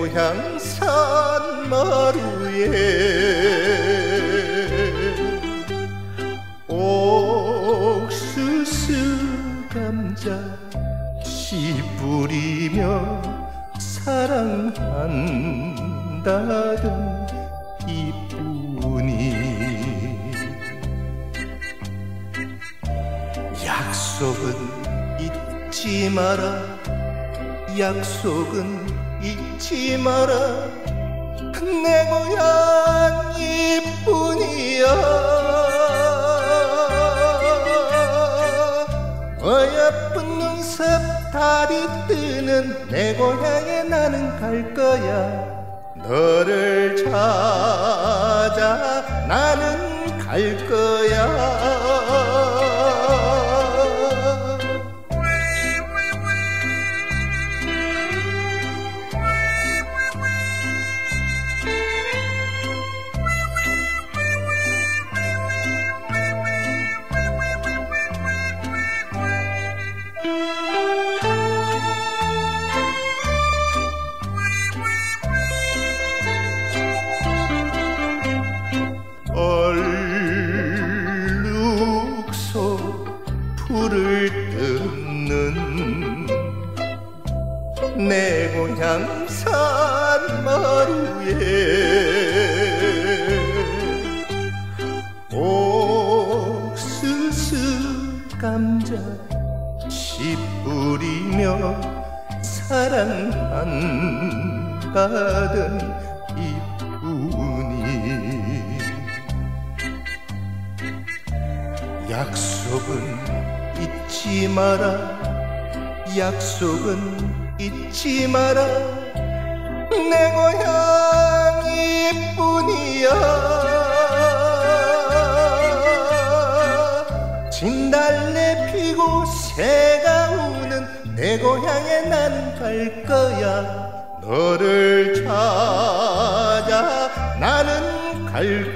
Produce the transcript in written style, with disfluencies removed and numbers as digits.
고향 산마루에 옥수수 감자 씨 뿌리며 사랑한다던 이뿐이 약속은 잊지 마라 약속은 잊지 마라 내 고향 이뿐이야 어여쁜 눈썹 달이 뜨는 내 고향에 나는 갈 거야 너를 찾아 나는 갈 거야 얼룩소 풀을 뜯는 내 고향 산마루에 옥수수 감자 씨 뿌리며 사랑한다던 이뿐이 약속은 잊지 마라 약속은 잊지 마라 내 고향 이뿐이야 진달래 피고 새가 우는 내 고향에 나는 갈 거야 너를 찾아 나는 갈